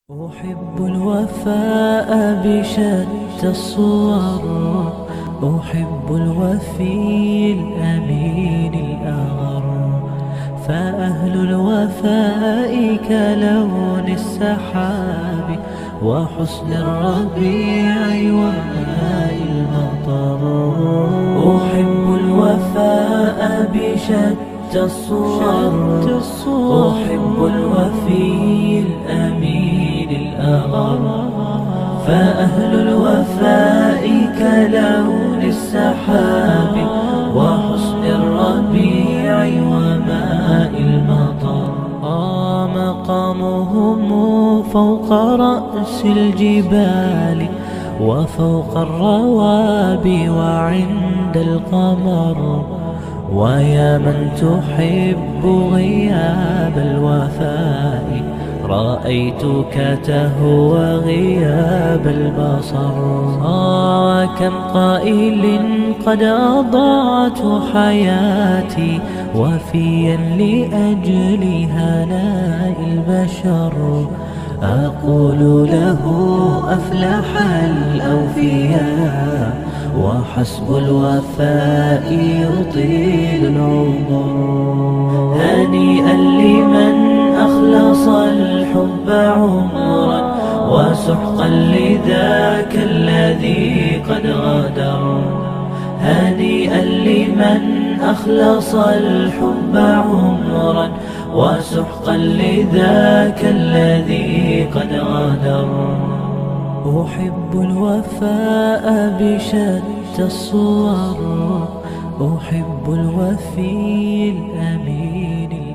أحب الوفاء بشتى الصور، أحب الوفي الأمين الأغر، فأهل الوفاء كلون السحاب وحسن الربيع وماء المطر. أحب الوفاء بشتى الصور، أحب الوفي الأمين الأغر، فأهل الوفاء كلون السحاب وحسن الربيع وماء المطر. مقامهم فوق رأس الجبال وفوق الروابي وعند القمر، ويا من تحب غياب الوفاء رأيتك تهوى غياب البصر. كم قائل قد أضعت حياتي وفيا لأجل هناء البشر، أقول له أفلح الأوفياء وحسب الوفاء يطيل العمر. هنيئا لمن أخلص الحب عمرا وسحقا لذاك الذي قد غدر. هنيئا لمن أخلص الحب عمرا وسحقا لذاك الذي قد غدر. أحب الوفاء بشتى الصور، أحب الوفي الأمين